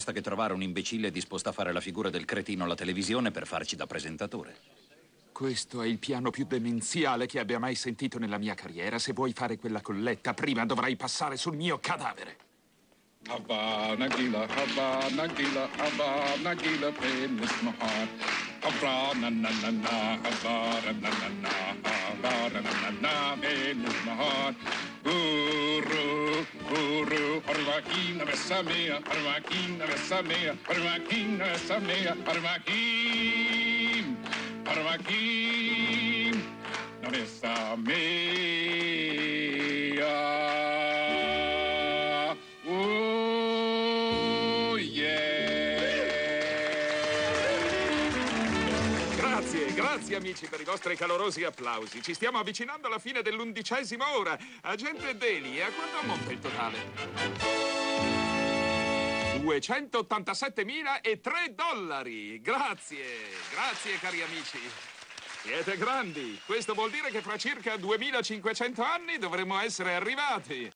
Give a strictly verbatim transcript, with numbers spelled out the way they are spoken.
Basta che trovare un imbecille disposto a fare la figura del cretino alla televisione per farci da presentatore. Questo è il piano più demenziale che abbia mai sentito nella mia carriera. Se vuoi fare quella colletta, prima dovrai passare sul mio cadavere. Havana Gila, Havana Gila, Havana Gila, pain is my heart. Havana na na na, Havana na na na, Havana na na na, pain is my heart. Guru, guru, Arvakina Vesamea, Arvakina Vesamea, Arvakina Vesamea, Arvakim, Arvakim, Vesamea. Grazie amici per i vostri calorosi applausi. Ci stiamo avvicinando alla fine dell'undicesima ora. Agente Daly, a quanto ammonta il totale? duecentottantasettemila e tre dollari. Grazie, grazie cari amici. Siete grandi. Questo vuol dire che fra circa duemilacinquecento anni dovremmo essere arrivati.